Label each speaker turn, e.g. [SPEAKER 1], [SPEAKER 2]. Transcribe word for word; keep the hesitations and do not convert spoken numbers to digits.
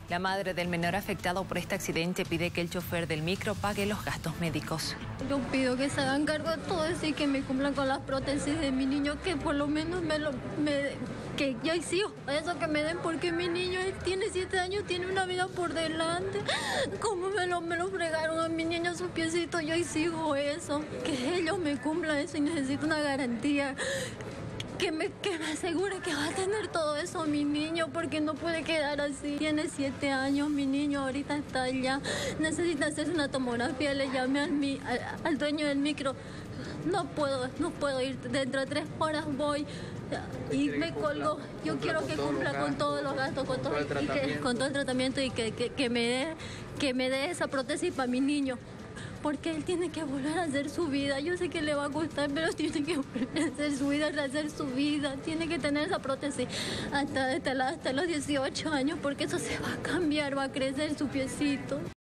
[SPEAKER 1] La madre del menor afectado por este accidente pide que el chofer del micro pague los gastos médicos.
[SPEAKER 2] Yo pido que se hagan cargo de todo eso y que me cumplan con las prótesis de mi niño, que por lo menos me lo... Me, que yo exijo eso, que me den, porque mi niño él tiene siete años, tiene una vida por delante. ¿Cómo me lo, me lo fregaron a mi niño su piecito? Yo exijo eso, que ellos me cumplan eso y necesito una garantía. Que me, que me asegure que va a tener todo eso mi niño, porque no puede quedar así. Tiene siete años, mi niño ahorita está allá, necesita hacerse una tomografía, le llamé al, mi, al, al dueño del micro. No puedo, no puedo ir, dentro de tres horas voy. Y me colgó. Yo quiero que cumpla con todos los gastos, con todo, y que, con todo el tratamiento, y que, que, que, me dé, que me dé esa prótesis para mi niño. Porque él tiene que volver a hacer su vida. Yo sé que le va a costar, pero tiene que volver a hacer su vida, rehacer su vida. Tiene que tener esa prótesis hasta, hasta, la, hasta los dieciocho años, porque eso se va a cambiar, va a crecer su piecito.